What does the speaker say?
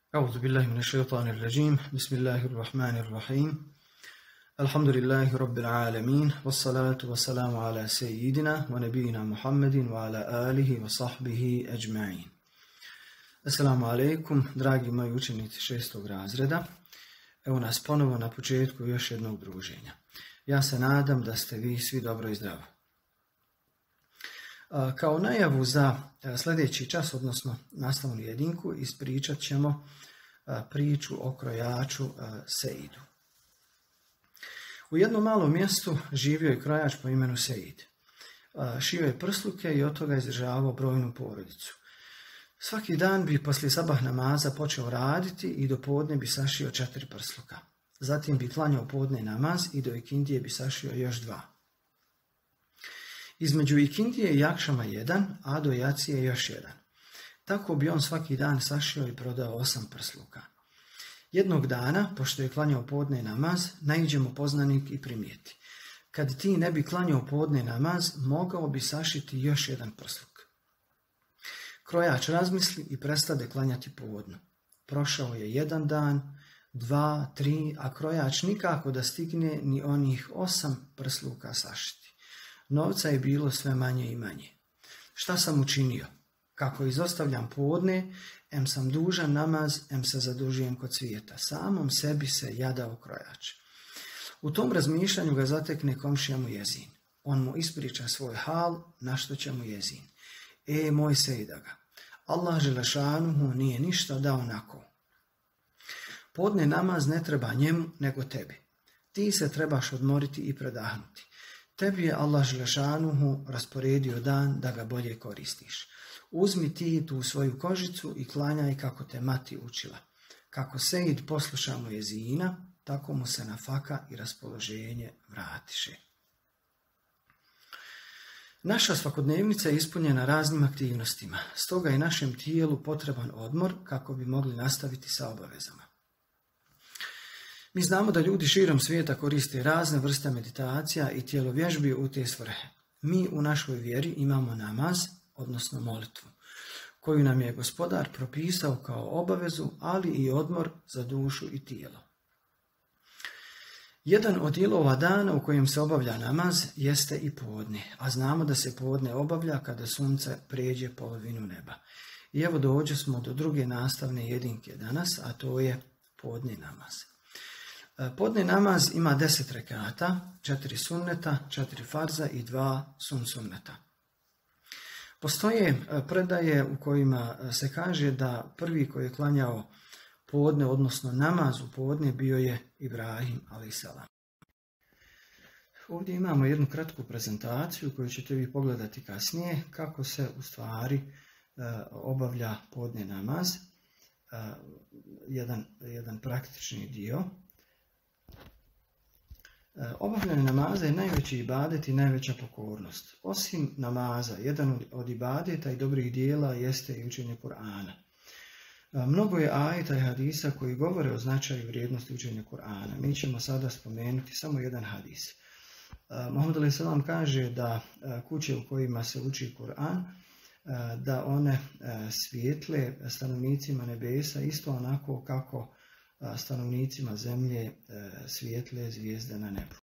أعوذ بالله من الشيطان الرجيم بسم الله الرحمن الرحيم الحمد لله رب العالمين والصلاة والسلام على سيدنا ونبينا محمد وعلى آله وصحبه أجمعين. Assalamu alaikum, dragi moji učenici 6. razreda. Evo nas ponovo na početku još jednog druženja. Ja se nadam da ste vi svi dobro i zdravo. Kao najavu za sljedeći čas, odnosno nastavnu jedinku, ispričat ćemo priču o krojaču Seidu. U jednom malom mjestu živio je krojač po imenu Seid. Šio je prsluke i od toga izdržavao brojnu porodicu. Svaki dan bi poslije sabah namaza počeo raditi i do podne bi sašio 4 prsluka. Zatim bi klanjao podne namaz i do ikindije bi sašio još 2. Između ikindije i akšama 1, a do jacije još 1. Tako bi on svaki dan sašio i prodao 8 prsluka. Jednog dana, pošto je klanjao podne namaz, naiđe mu poznanik i primijeti: kad ti ne bi klanjao podne namaz, mogao bi sašiti još 1 prsluk. Krojač razmisli i prestade klanjati podnu. Prošao je 1 dan, 2, 3, a krojač nikako da stigne ni onih 8 prsluka sašiti. Novca je bilo sve manje i manje. Šta sam učinio? Kako izostavljam podne, em sam dužan namaz, em se zadužujem kod svijeta. Samom sebi se jadao krojač. U tom razmišljanju ga zatekne komšija Mujezin. On mu ispriča svoj hal, na što će Mujezin: moj Seidaga, Allah Želešanuhu nije ništa dao onako. Podne namaz ne treba njemu nego tebi. Ti se trebaš odmoriti i predahnuti. Tebi je Allah Želešanuhu rasporedio dan da ga bolje koristiš. Uzmi ti tu svoju kožicu i klanjaj kako te mati učila. Kako Seid posluša Mujezina, tako mu se nafaka i raspoloženje vratiše. Naša svakodnevnica je ispunjena raznim aktivnostima, stoga je našem tijelu potreban odmor kako bi mogli nastaviti sa obavezama. Mi znamo da ljudi širom svijeta koriste razne vrste meditacija i tjelovježbi u te svrhe. Mi u našoj vjeri imamo namaz, odnosno molitvu, koju nam je Gospodar propisao kao obavezu, ali i odmor za dušu i tijelo. Jedan od dijelova dana u kojem se obavlja namaz jeste i podne, a znamo da se podne obavlja kada sunce prijeđe polovinu neba. I evo dođe smo do druge nastavne jedinke danas, a to je podne namaz. Podne namaz ima 10 rekata, 4 sunneta, 4 farza i 2 sunneta. Postoje predaje u kojima se kaže da prvi koji je klanjao podne, odnosno namaz u podne, bio je Ibrahim a.s. Ovdje imamo jednu kratku prezentaciju koju ćete vi pogledati kasnije, kako se u stvari obavlja podne namaz, jedan praktični dio. Obavljanje namaza je najveći ibadet i najveća pokornost. Osim namaza, jedan od ibadeta i dobrih dijela jeste i učenje Kur'ana. Mnogo je ajeta i hadisa koji govore o značaju i vrijednosti učenja Kur'ana. Mi ćemo sada spomenuti samo jedan hadis. Muhammed a.s. kaže da kuće u kojima se uči Kur'an, da one svijetle stanovnicima nebesa isto onako kako stanovnicima zemlje svijetle zvijezde na nebu.